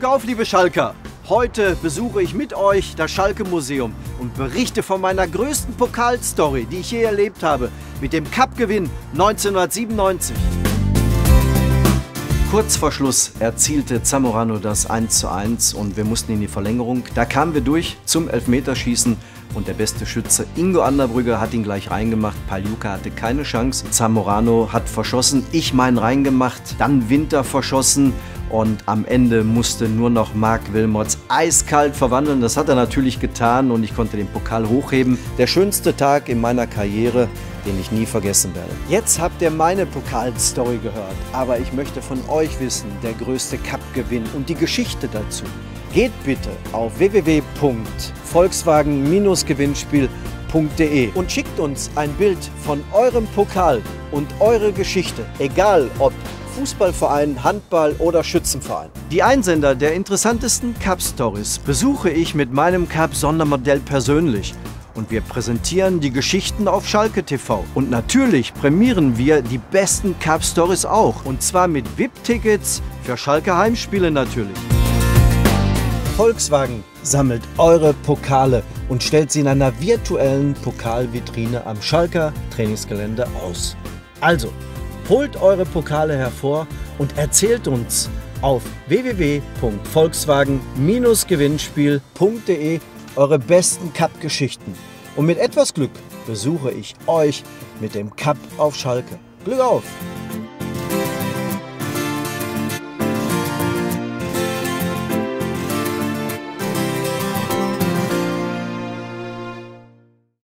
Glück auf, liebe Schalker! Heute besuche ich mit euch das Schalke-Museum und berichte von meiner größten Pokalstory, die ich je erlebt habe, mit dem Cup-Gewinn 1997. Kurz vor Schluss erzielte Zamorano das 1:1 und wir mussten in die Verlängerung. Da kamen wir durch zum Elfmeterschießen und der beste Schütze Ingo Anderbrügge hat ihn gleich reingemacht. Pagliuca hatte keine Chance. Zamorano hat verschossen, ich meinen reingemacht, dann Winter verschossen und am Ende musste nur noch Marc Wilmots eiskalt verwandeln. Das hat er natürlich getan und ich konnte den Pokal hochheben. Der schönste Tag in meiner Karriere, den ich nie vergessen werde. Jetzt habt ihr meine Pokalstory gehört, aber ich möchte von euch wissen, der größte Cup-Gewinn und die Geschichte dazu. Geht bitte auf www.volkswagen-gewinnspiel.de und schickt uns ein Bild von eurem Pokal und eure Geschichte, egal ob Fußballverein, Handball oder Schützenverein. Die Einsender der interessantesten Cup-Stories besuche ich mit meinem Cup-Sondermodell persönlich. Und wir präsentieren die Geschichten auf Schalke TV. Und natürlich prämieren wir die besten Cup-Stories auch. Und zwar mit VIP-Tickets für Schalke Heimspiele natürlich. Volkswagen sammelt eure Pokale und stellt sie in einer virtuellen Pokalvitrine am Schalker Trainingsgelände aus. Also, holt eure Pokale hervor und erzählt uns auf www.volkswagen-gewinnspiel.de eure besten Cup-Geschichten. Und mit etwas Glück besuche ich euch mit dem Cup auf Schalke. Glück auf!